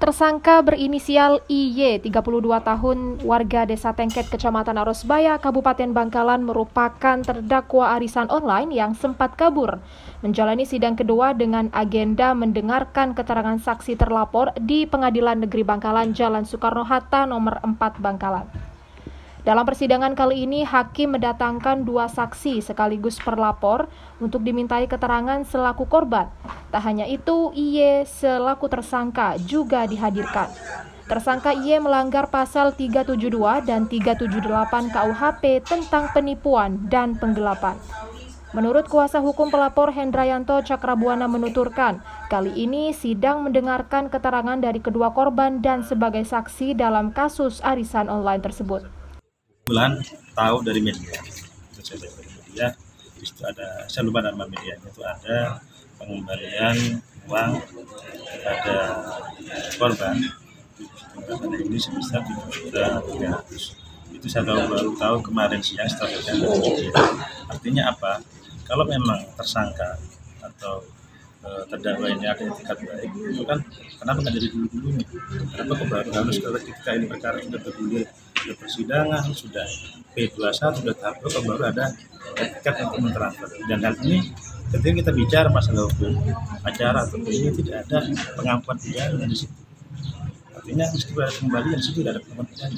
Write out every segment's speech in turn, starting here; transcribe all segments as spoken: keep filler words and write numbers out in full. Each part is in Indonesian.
Tersangka berinisial I Y, tiga puluh dua tahun, warga Desa Tengket, Kecamatan Arosbaya, Kabupaten Bangkalan, merupakan terdakwa arisan online yang sempat kabur. Menjalani sidang kedua dengan agenda mendengarkan keterangan saksi terlapor di Pengadilan Negeri Bangkalan, Jalan Soekarno-Hatta, nomor empat Bangkalan. Dalam persidangan kali ini, hakim mendatangkan dua saksi sekaligus pelapor untuk dimintai keterangan selaku korban. Tak hanya itu, I Y selaku tersangka juga dihadirkan. Tersangka I Y melanggar pasal tiga tujuh dua dan tiga tujuh delapan K U H P tentang penipuan dan penggelapan. Menurut kuasa hukum pelapor Hendrayanto Cakrabuana menuturkan, kali ini sidang mendengarkan keterangan dari kedua korban dan sebagai saksi dalam kasus arisan online tersebut. Bulan tahu dari media, saya baca dari media, itu ada, saya lupa nama medianya, itu ada pengembalian uang kepada korban pada ini sebesar tujuh juta tiga ratus. Itu saya tahu baru tahu kemarin siang setelah saya media. Artinya apa? Kalau memang tersangka atau e, terdakwa ini ada etikat baik, itu kan kenapa nggak jadi dulu-dulunya? Kenapa kok baru harus kalau ketika ini perkara sudah bergulir, sudah persidangan, sudah P dua puluh satu, sudah tahap kok baru ada etikat untuk mentransfer. Dan hal ini ketika kita bicara masalah hukum acara atau ini tidak ada pengampuan pidana di situ. Artinya mesti ada kembalian di situ, tidak ada pengampuan pidana.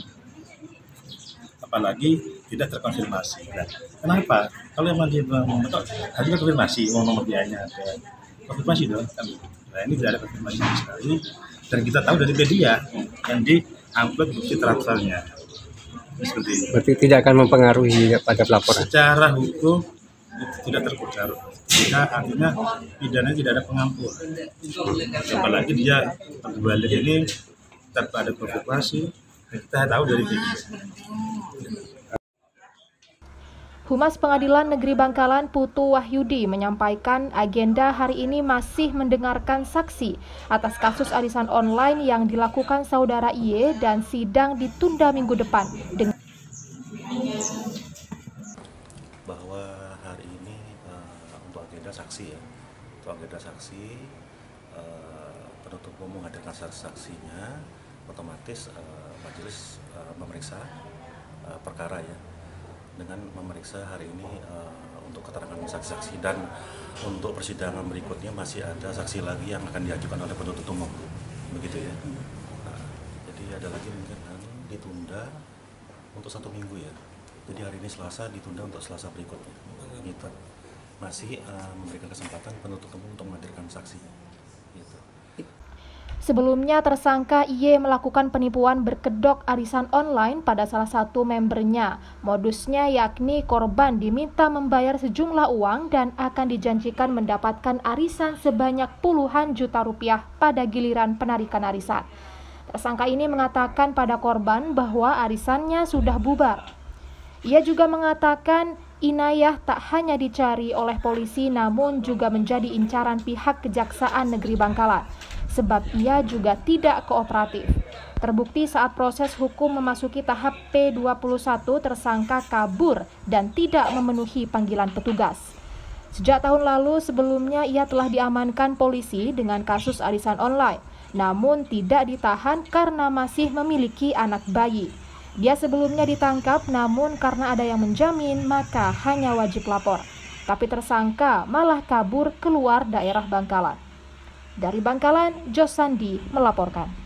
Apalagi tidak terkonfirmasi. Nah, kenapa? Kalau memang dia membentuk, harusnya konfirmasi, uang nomor biayanya ada. Konfirmasi dong. Kan? Nah, ini tidak ada konfirmasi sekali. Dan kita tahu dari media yang diambil bukti transfernya. Seperti ini. Berarti tidak akan mempengaruhi pada pelaporan? Secara hukum itu tidak terpengaruh. Jika artinya pidana tidak ada pengampunan. Apalagi dia kembali ini tanpa ada konfirmasi, kita tahu dari media. Humas Pengadilan Negeri Bangkalan Putu Wahyudi menyampaikan agenda hari ini masih mendengarkan saksi atas kasus arisan online yang dilakukan saudara I Y dan sidang ditunda minggu depan. Dengan bahwa hari ini uh, untuk agenda saksi ya, untuk agenda saksi uh, penuntut umum menghadirkan saksinya, otomatis uh, majelis uh, memeriksa uh, perkara ya, dengan memeriksa hari ini uh, untuk keterangan saksi-saksi, dan untuk persidangan berikutnya masih ada saksi lagi yang akan diajukan oleh penuntut umum, begitu ya. Nah, jadi ada lagi mungkin ditunda untuk satu minggu ya. Jadi hari ini Selasa ditunda untuk Selasa berikutnya. Gitu. Masih uh, memberikan kesempatan penuntut umum untuk menghadirkan saksi. Gitu. Sebelumnya, tersangka I Y melakukan penipuan berkedok arisan online pada salah satu membernya. Modusnya yakni korban diminta membayar sejumlah uang dan akan dijanjikan mendapatkan arisan sebanyak puluhan juta rupiah pada giliran penarikan arisan. Tersangka ini mengatakan pada korban bahwa arisannya sudah bubar. Ia juga mengatakan Inayah tak hanya dicari oleh polisi namun juga menjadi incaran pihak Kejaksaan Negeri Bangkalan, sebab ia juga tidak kooperatif. Terbukti saat proses hukum memasuki tahap P dua puluh satu, tersangka kabur dan tidak memenuhi panggilan petugas. Sejak tahun lalu sebelumnya ia telah diamankan polisi dengan kasus arisan online, namun tidak ditahan karena masih memiliki anak bayi. Dia sebelumnya ditangkap, namun karena ada yang menjamin maka hanya wajib lapor. Tapi tersangka malah kabur keluar daerah Bangkalan. Dari Bangkalan, Josandi melaporkan.